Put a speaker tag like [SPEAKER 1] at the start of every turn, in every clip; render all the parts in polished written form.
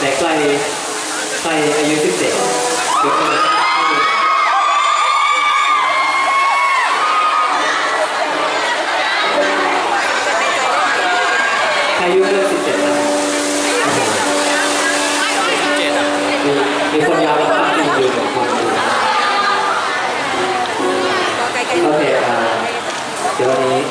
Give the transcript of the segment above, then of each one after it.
[SPEAKER 1] ใครอายุ17ยกมืออายุเกิน17นะมีคนยาวแล้วภาพจริงอยู่1 คนโอเคเดี๋ยววันนี้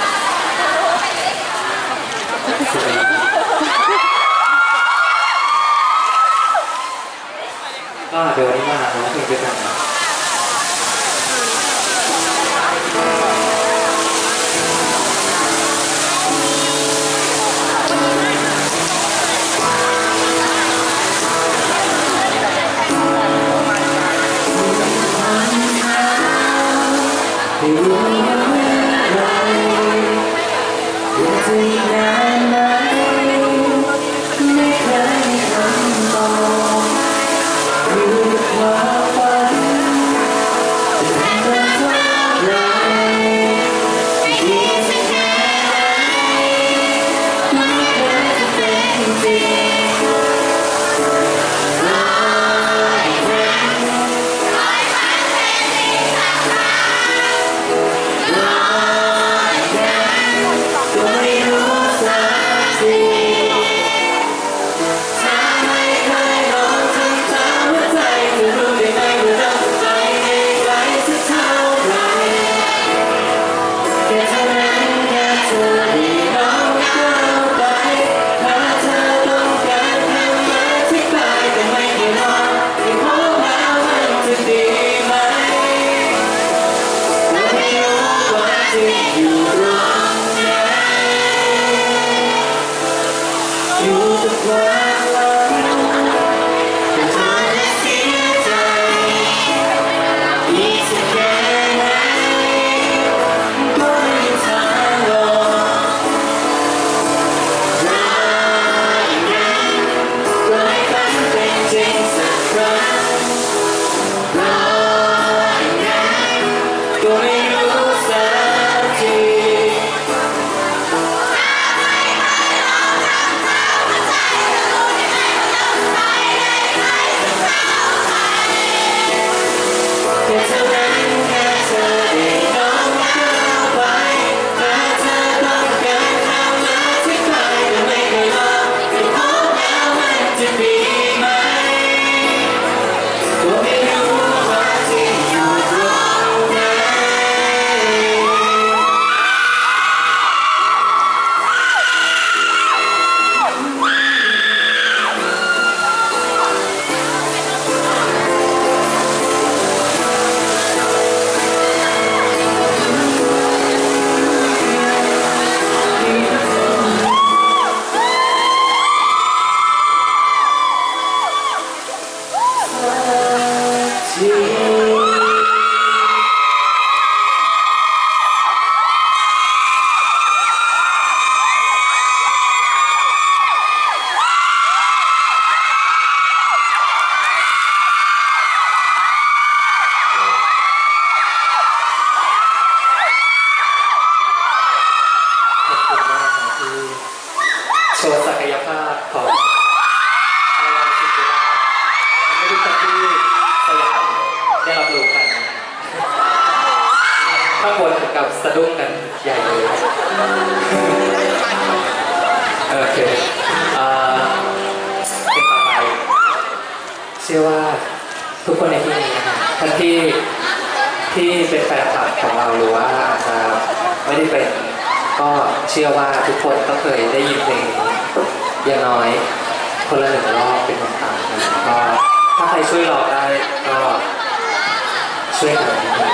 [SPEAKER 1] ก็เดี๋ยววันนี้มาร้องเพลงด้วยกันโชว์ศักยภาพของรางวัลซิงเกิลให้ทุกคนที่สยามได้รับรู้กันข้างบนกับสะดุ้งกันใหญ่เลยโอเคเป็นต่อไปเชื่อว่าทุกคนในที่นี้นะครับท่านที่เป็นแฟนคลับของเราหรือว่าอาจจะไม่ได้เป็นก็เชื่อว่าทุกคนก็เคยได้ยินเพลงนี้อย่างน้อยคนละ1 รอบเป็นอย่างต่ำนะก็ถ้าใครช่วยร้องได้ก็ช่วยกันนะครับ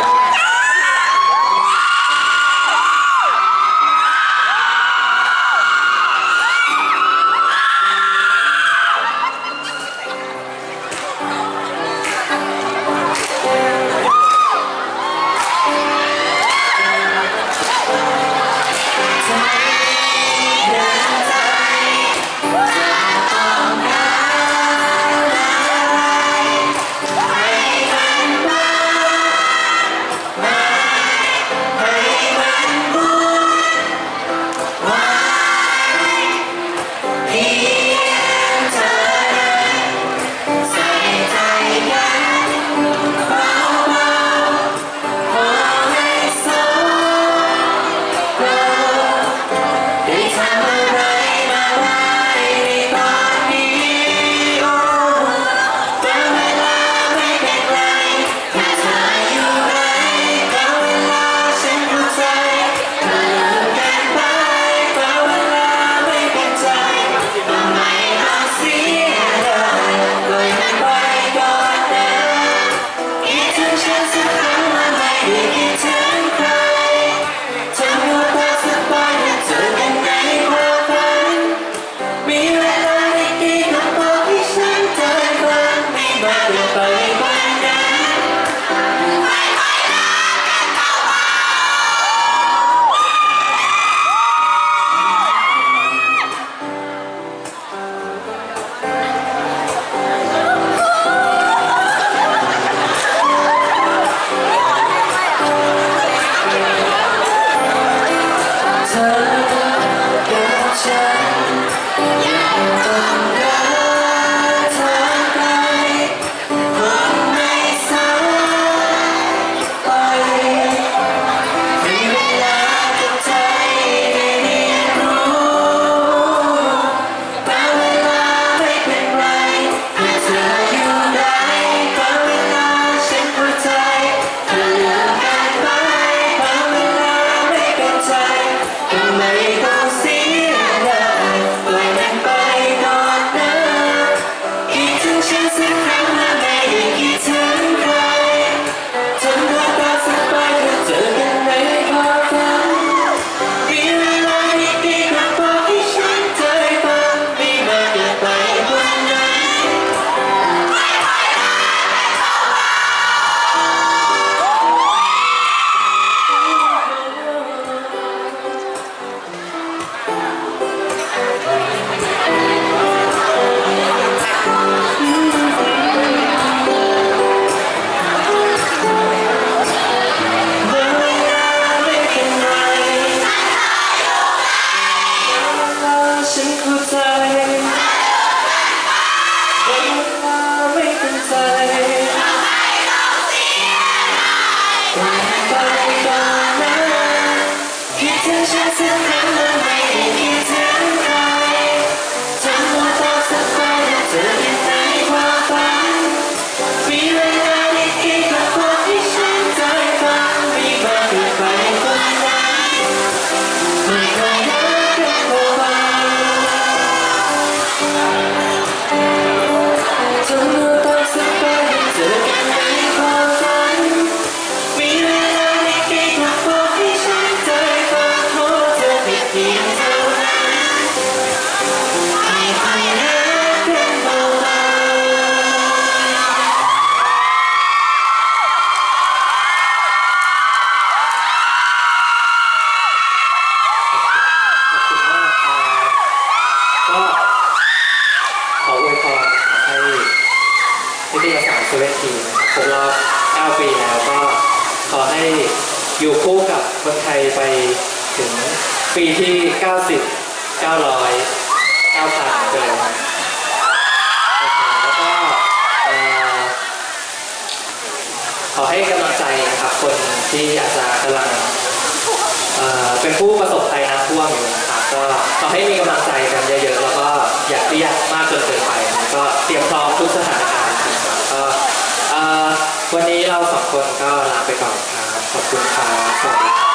[SPEAKER 1] ไม่ต้องเสียดายปล่อยมันไปก่อนนะคิดถึงฉันสักครั้งและไม่ได้คิดถึงใครจนดวงตาสักใบก็เจอกันในความฝันมีเวลาดีๆก็บอกให้ฉันใจฟังไม่มากเกินไปกว่านั้นฉันเข้าใจเวลาไม่เป็นใจปล่อยไปก่อนนะคิดถึงฉันสักครั้งและไม่ได้คิดถึงใครจนดวงตาสักใบจะเจอกันในความฝันมีเวลาดีๆก็บอกให้ฉันใจฟังไม่มากเกินไปกว่านั้นไม่เคยรักกันเบาๆจนดวงตาสักใบจะเจอกันในความฝันมีเวลาดีๆก็บอกให้ฉันใจฟังขอเธอเพียงเท่านั้นไม่เคยรักกันเบาๆก็ขออวยพรให้นิตยสารเซเว่นทีนะครับครบรอบ 9 ปีแล้วก็ขอให้อยู่คู่กับคนไทยไปถึงปีที่ 90 900 9,000ไปเลยครับแล้วก็ขอให้กำลังใจนะครับคนที่อาจจะกำลังเป็นผู้ประสบภัยน้ำท่วมอยู่นะครับก็ขอให้มีกำลังใจกันเยอะๆแล้วก็อย่าเครียดมากจนเกินไปนะก็เตรียมพร้อมทุกสถานการณ์นะครับก็วันนี้เราสองคนก็ลาไปก่อนครับขอบคุณครับสวัสดีครับ